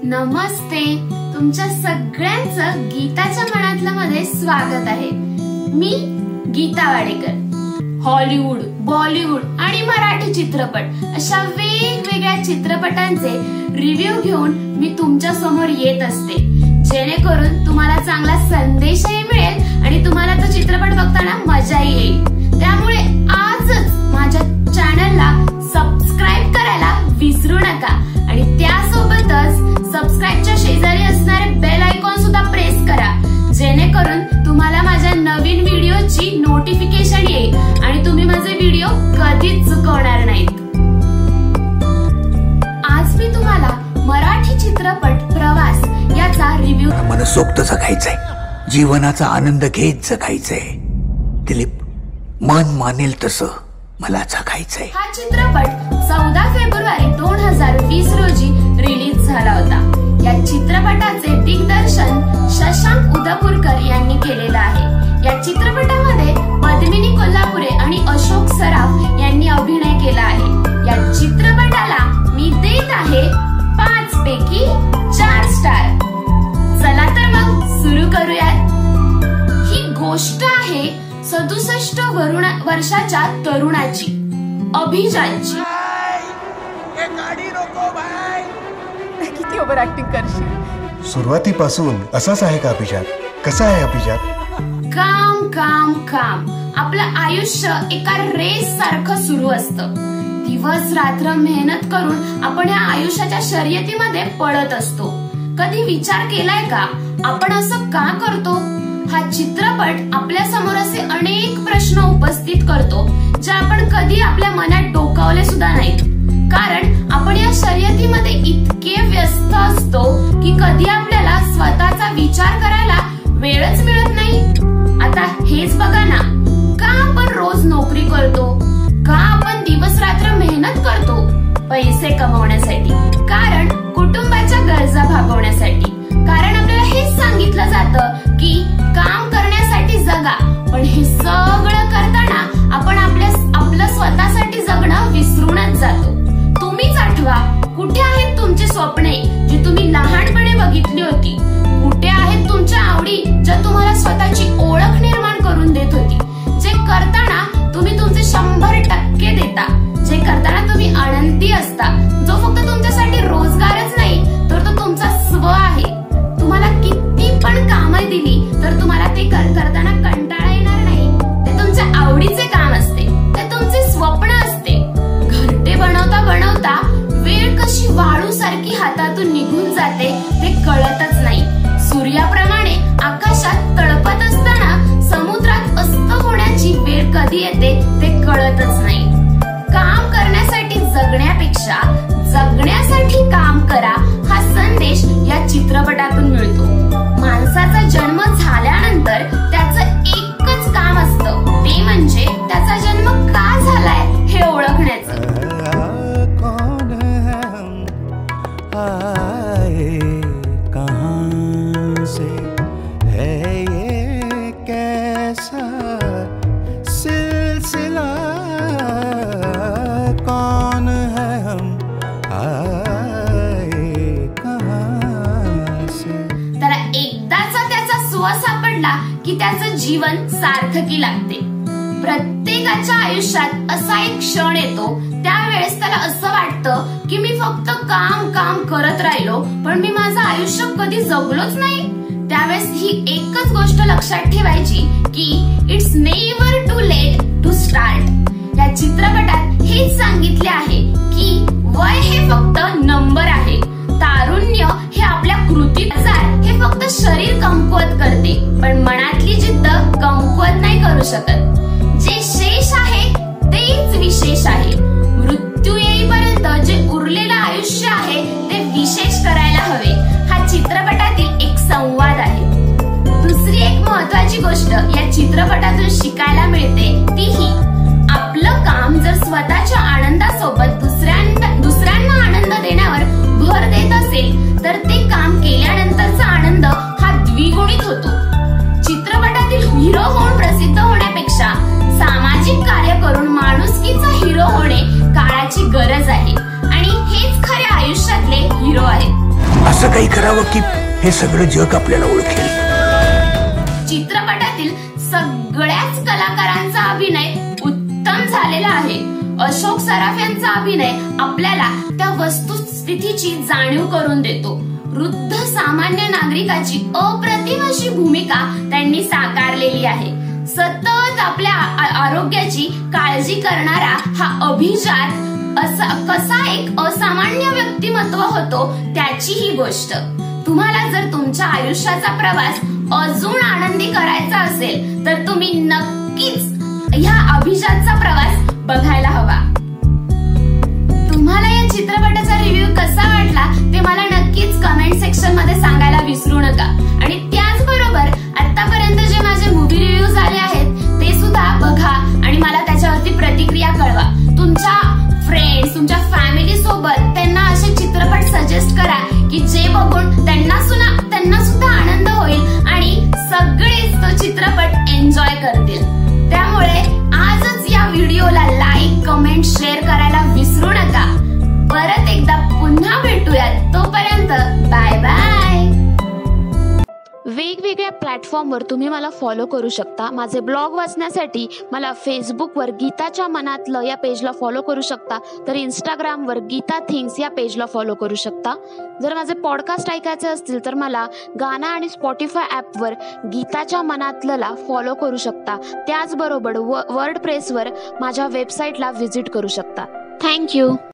नमस्ते, तुमच्या सगळ्यांचं गीताच्या मनातलं मध्ये स्वागत आहे। मी गीता वाडेकर। हॉलिवूड, बॉलिवूड आणि मराठी चित्रपट अशा वेगवेगळ्या चित्रपटांचे रिव्ह्यू घेऊन मी तुमच्या समोर येत असते, जेणेकरून तुम्हाला चांगला संदेशही मिळेल आणि तुम्हाला तो चित्रपट बघताना मजाही येईल। त्यामुळे आजच माझ्या चॅनलला सबस्क्राइब करायला विसरू नका आणि त्यासोबतच सबस्क्राइबच्या शेजारी असणारे बेल आयकॉन सुद्धा प्रेस करा, जेणेकरून तुम्हाला माझ्या नवीन व्हिडिओची नोटिफिकेशन येईल आणि तुम्ही माझे व्हिडिओ कधीच चुकवणार नाहीत। आज मी तुम्हाला मराठी चित्रपट प्रवास याचा रिव्ह्यू मनसोक्त जगायचंय, जीवनाचा आनंद घेत जगायचंय। दिलीप, मन मानेल तसं मला जगायचंय। हा चित्रपट 14 फेब्रुवारी 2020 रोजी रिलीज झाला होता। या चित्रपटाचे दिग्दर्शन शशांक उदपूरकर यांनी केलेलं आहे। या चित्रपटामध्ये पद्मिनी कोल्हापुरे आणि अशोक सराफ यांनी अभिनय केला आहे। या चित्रपटाला मी देत आहे 5 पैकी 4 स्टार। चला तर मग सुरू करूया। ही गोष्ट आहे 67 वर्षाच्या तरुणाची, अभिजातची। किती ओव्हर ऍक्टिंग करशील? सुरुवातीपासून असाच आहे का अभिजात? कसा आहे अभिजात? काम काम काम, आपलं आयुष्य एका रेस सारखं सुरू असतं। दिवस रात्र मेहनत करून आपण या आयुष्याच्या शर्यतीमध्ये पळत असतो। कधी विचार केलाय का आपण असं का करतो? हा चित्रपट आपल्या समोर असे अनेक प्रश्न उपस्थित करतो, जे आपण कधी आपल्या मनात डोकावले सुद्धा नाहीत। कारण आपण या शर्यतीमध्ये इतके व्यस्त असतो की कधी आपल्याला स्वतःचा विचार करायला वेळच मिळत नाही। आता हेच बघा ना, का आपण रोज नोकरी करतो? का आपण दिवस रात्र मेहनत करतो? पैसे कमवण्यासाठी, कारण कुटुंबाच्या गरजा भागवण्यासाठी। कारण आपल्याला हेच सांगितलं जातं की काम करण्यासाठी जगा, पण हे सगळं करताना आपण आपलं स्वतःसाठी जगणं विसरूनच जातो। तुम्हीच आठवा, कुठे आहेत तुमची स्वप्ने जी तुम्ही लहानपणी बघितली होती? कुठे आहेत तुमच्या आवडी ज्या तुम्हाला स्वतःची ओळख निर्माण करून देत होती? जे करताना तुम्ही तुमचे 100% देता, जे करताना तुम्ही आनंदी असता, जो फक्त तुमच्यासाठी रोजगारच नाही तर तो तुमचा स्व आहे। तुम्हाला किती पण कामं दिली तर तुम्हाला ते करताना कंटाळा येणार नाही। ते तुमच्या आवडीचे काम असते, ते तुमचे स्वप्न असते। घरटे बनवता बनवता वेळ कशी वाळू सारखी हातातून निघून जाते ते कळतच नाही। सूर्याप्रमाणे आकाशात तळपत असताना समुद्रात अस्त होण्याची वेळ कधी येते ते कळतच नाही। काम करण्यासाठी जगण्यापेक्षा जगण्यासाठी काम करा, हा संदेश या चित्रपटातून मिळतो। माणसाचा जन्म झाल्यानंतर त्याचं एकच काम असतं, ते म्हणजे त्याचा जन्म का झालाय हे ओळखण्याचं। की त्याचं जीवन सार्थकी लागते। प्रत्येकाच्या आयुष्यात असा एक क्षण येतो, त्यावेळेस त्याला असं वाटतं की मी फक्त काम काम करत राहिलो, पण मी माझं आयुष्य कधी जगलोच नाही। त्यावेळेस ही एकच गोष्ट लक्षात ठेवायची की it's never too late to start. या चित्रपटात हेच सांगितले आहे की वय हे फक्त नंबर आहे। तारुण्य हे आपल्या कृतीनुसार हे फक्त शरीर कमकुवत करते, पण मनातली जिद्द कमकुवत नाही करू शकत। जे शेष आहे तेच विशेष आहे। मृत्यू येईपर्यंत जे उरलेलं आयुष्य आहे ते विशेष करायला हवे, हा चित्रपटातील एक संवाद आहे। दुसरी एक महत्वाची गोष्ट या चित्रपटातून शिकायला मिळते, ती ही, आपलं काम जर स्वतःच्या आनंदासोबत दुसऱ्यांना आनंद देण्यावर भर देत असेल तर ते काम केल्यानंतरचा आनंद हा द्विगुणित होतो। चित्रपटातील हिरो होऊन प्रसिद्ध होण्यापेक्षा सामाजिक कार्य करून माणुसकीचा हिरो होणे काळाची गरज आहे आणि हेच खऱ्या आयुष्यातले हिरो आहेत। असं काही करावं की हे सगळं जग आपल्याला ओळखेल. चित्रपटातील सगळ्याच कलाकारांचा अभिनय उत्तम झालेला आहे. अशोक सराफ यांचा अभिनय आपल्याला त्या वस्तुस्थितीची जाणीव करून देतो. वृद्ध सामान्य नागरिकाची अप्रतिम अशी भूमिका त्यांनी साकारलेली आहे. सतत आपल्या आरोग्याची काळजी करणारा हा अभिजात असा कसा एक असामान्य व्यक्तिमत्व होतो त्याची ही गोष्ट. तुम्हाला जर तुमच्या आयुष्याचा प्रवास अजून आनंदी करायचा असेल तर तुम्ही नक्कीच ह्या अभिजातचा प्रवास बघायला हवा. तुम्हाला या चित्रपटाचा रिव्ह्यू कसा वाटला ते मला नक्कीच कमेंट सेक्शन मध्ये सांगायला विसरू नका. आणि त्याचबरोबर आतापर्यंत जे माझे मूवी रिव्ह्यू झाले आहेत ते सुद्धा बघा आणि मला त्याच्यावरती प्रतिक्रिया कळवा. तुमच्या फ्रेंड्स, तुमच्या फॅमिली सोबत त्यांना असे चित्रपट सजेस्ट करा की जे बघून त्यांना सुद्धा आनंद होईल आणि सगळेच तो चित्रपट एन्जॉय करतील. त्यामुळे आजच या व्हिडिओला लाईक, कमेंट, शेअर करायला विसरू नका. परत एकदा पुन्हा भेटूयात. तोपर्यंत बाय बाय. वेगवेगळ्या प्लॅटफॉर्मवर तुम्ही मला फॉलो करू शकता. माझे ब्लॉग वाचण्यासाठी मला फेसबुकवर गीताच्या मनातलं या पेजला फॉलो करू शकता, तर इंस्टाग्रामवर गीता थिंग्स या पेजला फॉलो करू शकता. जर माझे पॉडकास्ट ऐकायचे असतील तर मला गाना आणि स्पॉटिफाय ॲपवर गीताच्या मनातलंला फॉलो करू शकता. त्याचबरोबर वर्ड प्रेसवर माझ्या वेबसाईटला व्हिजिट करू शकता. थँक्यू.